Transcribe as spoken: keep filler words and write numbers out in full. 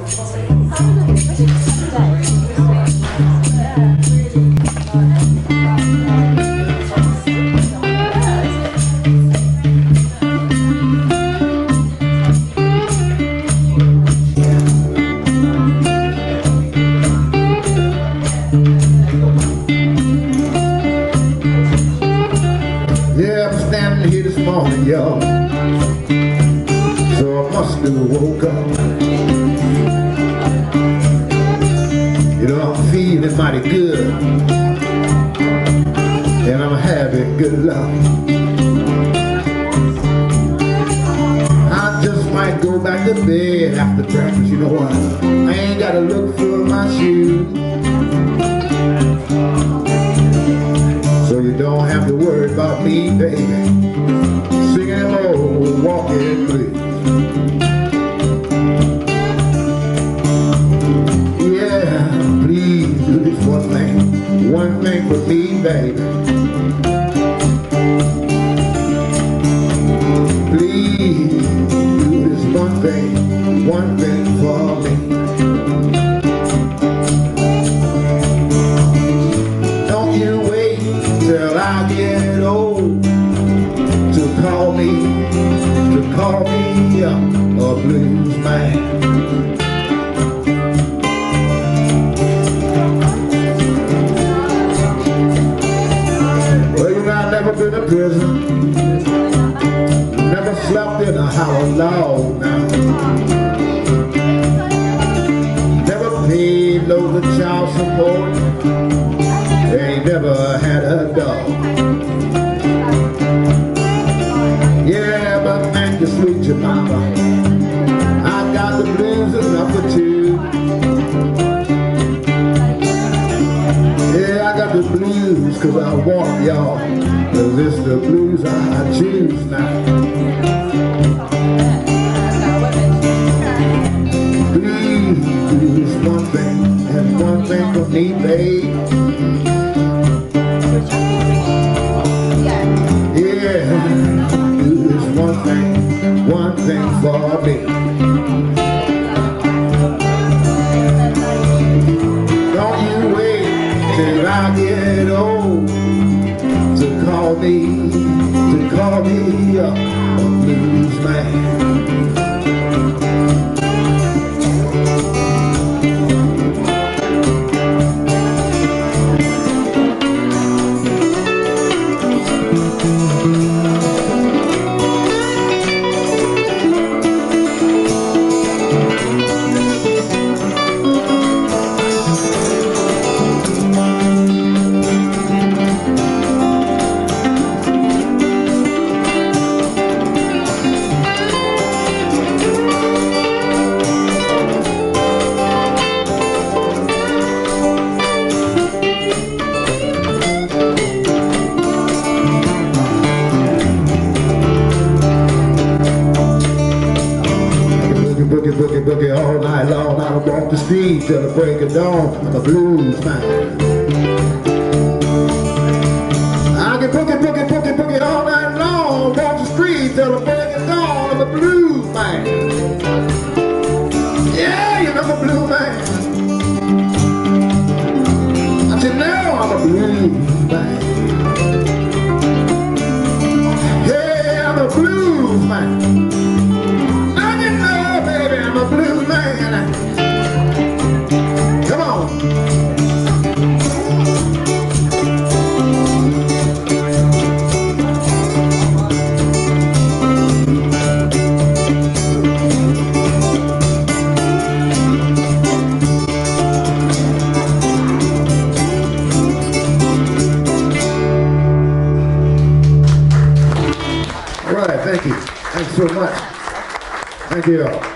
Y'all, so I must have woke up. You know, I'm feeling mighty good, and I'm having good luck. I just might go back to bed after breakfast. You know what? I ain't gotta look for my shoes, so you don't have to worry about me, baby. Old walking blues. Yeah, please do this one thing, one thing for me, baby. Please do this one thing, one thing for me. Don't you wait till I get old to call me, to call me a, a blues man. Well, you know, I've never been to prison, never slept in a house log now, never paid loads of child support, ain't never had a dog. Yeah, but thank you, sweet Jemima, I got the blues enough for two. Yeah, I got the blues cause I want y'all, cause it's the blues I choose now. Please do this one thing, and one thing for me, babe. Yeah, one thing, one thing for me. Don't you wait till I get old to call me, to call me a, a blues man. Boogie, boogie all night long, I walk the street till the break of dawn. I'm a blues man. I can boogie, boogie, boogie, boogie all night long, walk the street till the break of dawn. I'm a blues man. Yeah, you know I'm a blues man. I said now I'm a blues man. Yeah, I'm a blues man. Blues man, come on. All right, thank you. Thanks so much. Thank you all.